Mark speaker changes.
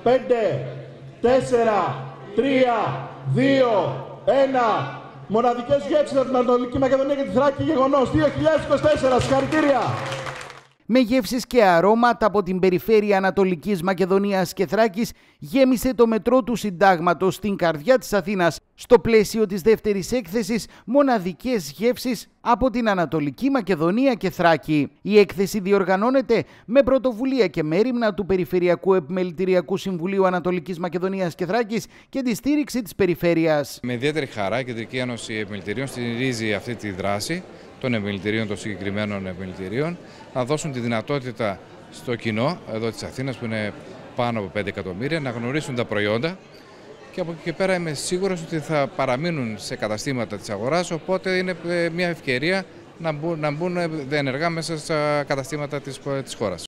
Speaker 1: 4, 3, 2, 1. Μοναδικές γεύσεις από την Ανατολική Μακεδονία και τη Θράκη, γεγονός 2024. Συγχαρητήρια!
Speaker 2: Με γεύσεις και αρώματα από την περιφέρεια Ανατολικής Μακεδονίας και Θράκης γέμισε το μετρό του Συντάγματος στην καρδιά της Αθήνας, στο πλαίσιο της δεύτερης έκθεσης «Μοναδικές γεύσεις από την Ανατολική Μακεδονία και Θράκη». Η έκθεση διοργανώνεται με πρωτοβουλία και μέριμνα του Περιφερειακού Επιμελητηριακού Συμβουλίου Ανατολικής Μακεδονίας και Θράκης και τη στήριξη της περιφέρειας.
Speaker 3: Με ιδιαίτερη χαρά η Κεντρική Ένωση Επιμελητηρίων στηρίζει αυτή τη δράση των επιμελητηρίων, των συγκεκριμένων επιμελητηρίων, να δώσουν τη δυνατότητα στο κοινό εδώ της Αθήνας, που είναι πάνω από 5 εκατομμύρια, να γνωρίσουν τα προϊόντα, και από εκεί και πέρα είμαι σίγουρος ότι θα παραμείνουν σε καταστήματα της αγοράς, οπότε είναι μια ευκαιρία να μπουν ενεργά μέσα στα καταστήματα της χώρας.